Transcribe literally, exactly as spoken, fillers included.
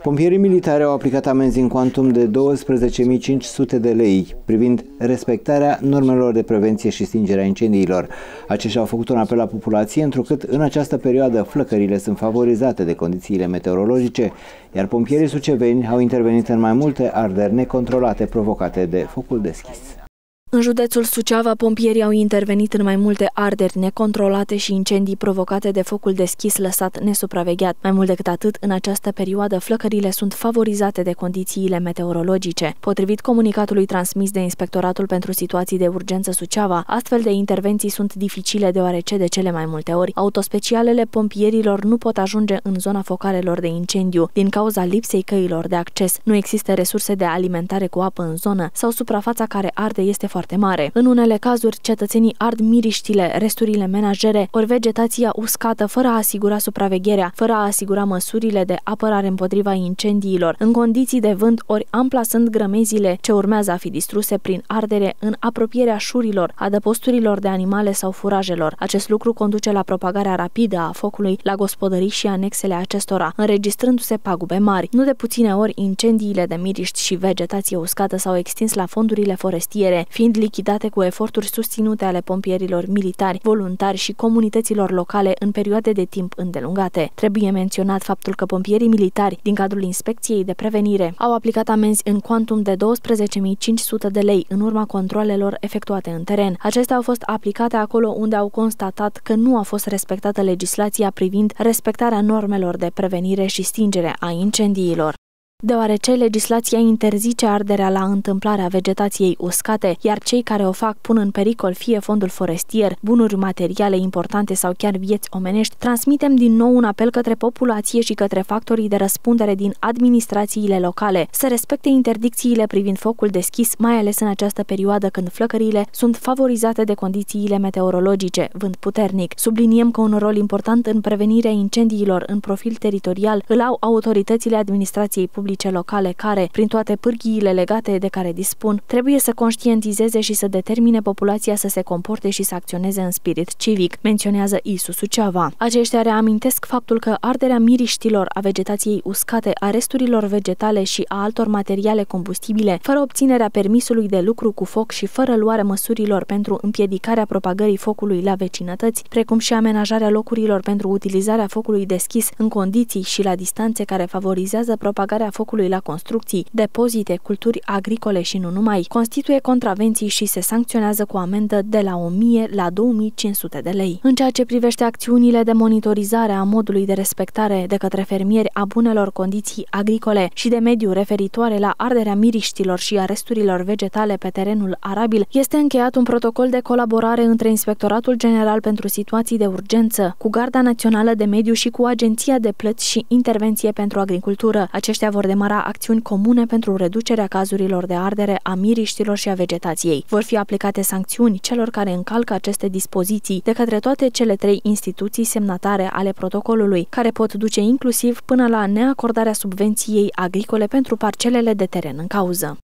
Pompierii militari au aplicat amenzi în cuantum de douăsprezece mii cinci sute de lei privind respectarea normelor de prevenție și stingerea incendiilor. Aceștia au făcut un apel la populație, întrucât în această perioadă flăcările sunt favorizate de condițiile meteorologice, iar pompierii suceveni au intervenit în mai multe arderi necontrolate provocate de focul deschis. În județul Suceava, pompierii au intervenit în mai multe arderi necontrolate și incendii provocate de focul deschis lăsat nesupravegheat. Mai mult decât atât, în această perioadă, flăcările sunt favorizate de condițiile meteorologice. Potrivit comunicatului transmis de Inspectoratul pentru Situații de Urgență Suceava, astfel de intervenții sunt dificile deoarece de cele mai multe ori autospecialele pompierilor nu pot ajunge în zona focarelor de incendiu din cauza lipsei căilor de acces. Nu există resurse de alimentare cu apă în zonă sau suprafața care arde este foarte mare. În unele cazuri, cetățenii ard miriștile, resturile menajere, ori vegetația uscată, fără a asigura supravegherea, fără a asigura măsurile de apărare împotriva incendiilor, în condiții de vânt, ori amplasând grămezile ce urmează a fi distruse prin ardere în apropierea șurilor, adăposturilor de animale sau furajelor. Acest lucru conduce la propagarea rapidă a focului la gospodării și anexele acestora, înregistrându-se pagube mari. Nu de puține ori, incendiile de miriști și vegetație uscată s-au extins la fondurile forestiere, fiind lichidate cu eforturi susținute ale pompierilor militari, voluntari și comunităților locale în perioade de timp îndelungate. Trebuie menționat faptul că pompierii militari din cadrul Inspecției de Prevenire au aplicat amenzi în cuantum de douăsprezece mii cinci sute de lei în urma controalelor efectuate în teren. Acestea au fost aplicate acolo unde au constatat că nu a fost respectată legislația privind respectarea normelor de prevenire și stingere a incendiilor. Deoarece legislația interzice arderea la întâmplarea vegetației uscate, iar cei care o fac pun în pericol fie fondul forestier, bunuri materiale importante sau chiar vieți omenești, transmitem din nou un apel către populație și către factorii de răspundere din administrațiile locale să respecte interdicțiile privind focul deschis, mai ales în această perioadă când flăcările sunt favorizate de condițiile meteorologice, vânt puternic. Subliniem că un rol important în prevenirea incendiilor în profil teritorial îl au autoritățile administrației publice locale care, prin toate pârghiile legate de care dispun, trebuie să conștientizeze și să determine populația să se comporte și să acționeze în spirit civic, menționează I S U Suceava. Aceștia reamintesc faptul că arderea miriștilor, a vegetației uscate, a resturilor vegetale și a altor materiale combustibile, fără obținerea permisului de lucru cu foc și fără luarea măsurilor pentru împiedicarea propagării focului la vecinătăți, precum și amenajarea locurilor pentru utilizarea focului deschis în condiții și la distanțe care favorizează propagarea focului la construcții, depozite, culturi agricole și nu numai, constituie contravenții și se sancționează cu amendă de la o mie la două mii cinci sute de lei. În ceea ce privește acțiunile de monitorizare a modului de respectare de către fermieri a bunelor condiții agricole și de mediu referitoare la arderea miriștilor și a resturilor vegetale pe terenul arabil, este încheiat un protocol de colaborare între Inspectoratul General pentru Situații de Urgență, cu Garda Națională de Mediu și cu Agenția de Plăți și Intervenție pentru Agricultură. Aceștia vor demara acțiuni comune pentru reducerea cazurilor de ardere a miriștilor și a vegetației. Vor fi aplicate sancțiuni celor care încalcă aceste dispoziții de către toate cele trei instituții semnatare ale protocolului, care pot duce inclusiv până la neacordarea subvenției agricole pentru parcelele de teren în cauză.